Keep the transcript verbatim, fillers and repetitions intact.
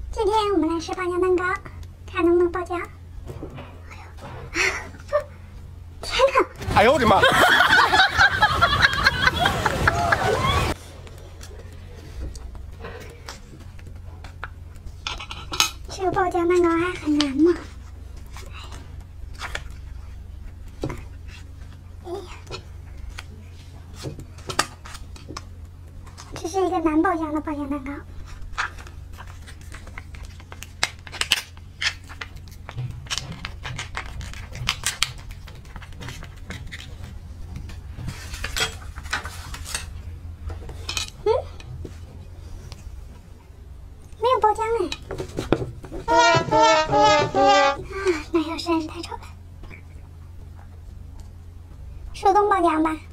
今天我们来吃爆浆蛋糕，看能不能爆浆。哎呦，天哪！ 哎呦我的妈！ 这个爆浆蛋糕还很难吗？哎呀，这是一个难爆浆的爆浆蛋糕。 爆浆哎！啊，奶油实在是太丑了。手动爆浆吧。